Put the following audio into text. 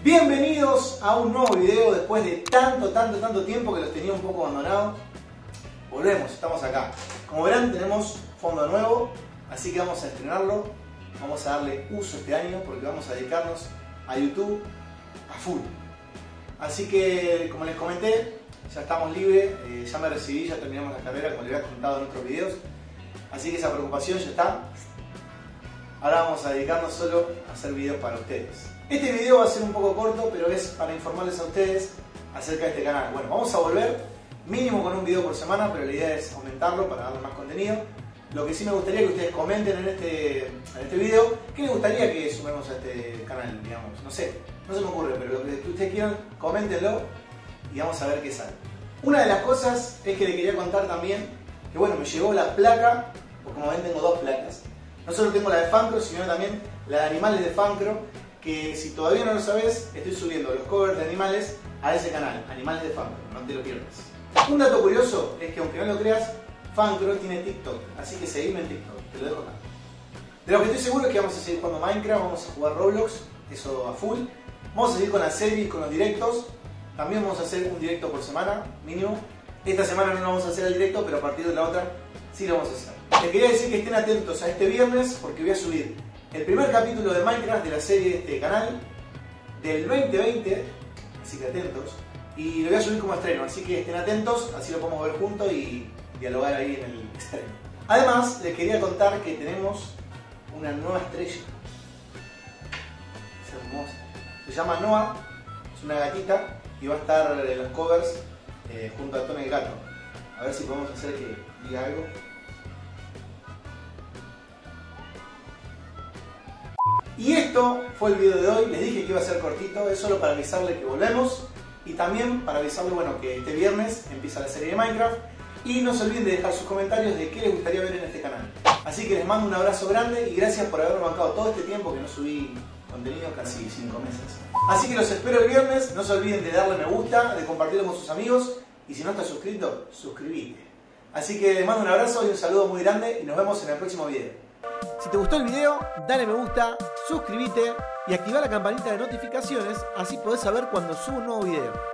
Bienvenidos a un nuevo video después de tanto tiempo que los tenía un poco abandonados. Volvemos, estamos acá. Como verán, tenemos fondo nuevo, así que vamos a estrenarlo. Vamos a darle uso este año porque vamos a dedicarnos a YouTube a full. Así que, como les comenté, ya estamos libres, ya me recibí, ya terminamos la carrera, como les había contado en otros videos. Así que esa preocupación ya está. Ahora vamos a dedicarnos solo a hacer videos para ustedes. Este video va a ser un poco corto, pero es para informarles a ustedes acerca de este canal. Bueno, vamos a volver mínimo con un video por semana, pero la idea es aumentarlo para darle más contenido. Lo que sí me gustaría que ustedes comenten en este video qué les gustaría que sumemos a este canal, digamos. No sé, no se me ocurre, pero lo que ustedes quieran, coméntenlo y vamos a ver qué sale. Una de las cosas es que les quería contar también que, bueno, me llegó la placa, porque como ven tengo dos placas. No solo tengo la de Fancro, sino también la de animales de Fancro, que si todavía no lo sabes, estoy subiendo los covers de animales a ese canal, Animales de Fancro, no te lo pierdas. Un dato curioso es que, aunque no lo creas, Fancro tiene TikTok, así que seguime en TikTok, te lo dejo acá. De lo que estoy seguro es que vamos a seguir jugando Minecraft, vamos a jugar Roblox, eso a full. Vamos a seguir con la serie y con los directos. También vamos a hacer un directo por semana, mínimo. Esta semana no lo vamos a hacer al directo, pero a partir de la otra sí lo vamos a hacer. Les quería decir que estén atentos a este viernes porque voy a subir el primer capítulo de Minecraft de la serie de este canal del 2020, así que atentos. Y lo voy a subir como estreno, así que estén atentos, así lo podemos ver juntos y dialogar ahí en el estreno. Además, les quería contar que tenemos una nueva estrella. Es hermosa. Se llama Noah, es una gatita y va a estar en los covers junto a Tony el gato. A ver si podemos hacer que diga algo. Y esto fue el video de hoy. Les dije que iba a ser cortito, es solo para avisarle que volvemos y también para avisarle, bueno, que este viernes empieza la serie de Minecraft. Y no se olviden de dejar sus comentarios de qué les gustaría ver en este canal. Así que les mando un abrazo grande y gracias por haberme bancado todo este tiempo que no subí contenido, casi 5 meses. Así que los espero el viernes, no se olviden de darle me gusta, de compartirlo con sus amigos y si no estás suscrito, suscríbete. Así que les mando un abrazo y un saludo muy grande y nos vemos en el próximo video. Si te gustó el video, dale me gusta, suscríbete y activa la campanita de notificaciones, así podés saber cuando subo un nuevo video.